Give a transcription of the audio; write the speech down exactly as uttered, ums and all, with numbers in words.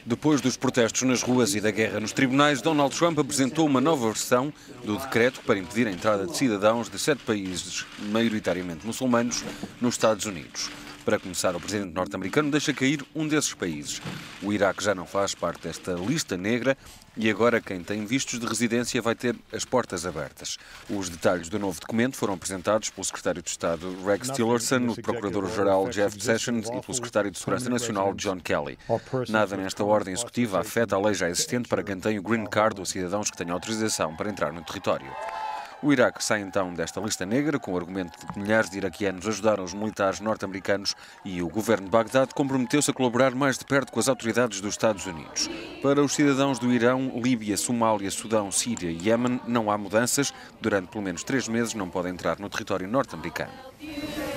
Depois dos protestos nas ruas e da guerra nos tribunais, Donald Trump apresentou uma nova versão do decreto para impedir a entrada de cidadãos de sete países, maioritariamente muçulmanos, nos Estados Unidos. Para começar, o presidente norte-americano deixa cair um desses países. O Iraque já não faz parte desta lista negra e agora quem tem vistos de residência vai ter as portas abertas. Os detalhes do novo documento foram apresentados pelo secretário de Estado Rex Tillerson, o procurador-geral Jeff Sessions e pelo secretário de Segurança Nacional John Kelly. Nada nesta ordem executiva afeta a lei já existente para quem tem o Green Card ou cidadãos que tenham autorização para entrar no território. O Iraque sai então desta lista negra com o argumento de que milhares de iraquianos ajudaram os militares norte-americanos e o governo de Bagdade comprometeu-se a colaborar mais de perto com as autoridades dos Estados Unidos. Para os cidadãos do Irão, Líbia, Somália, Sudão, Síria e Iémen não há mudanças. Durante pelo menos três meses não podem entrar no território norte-americano.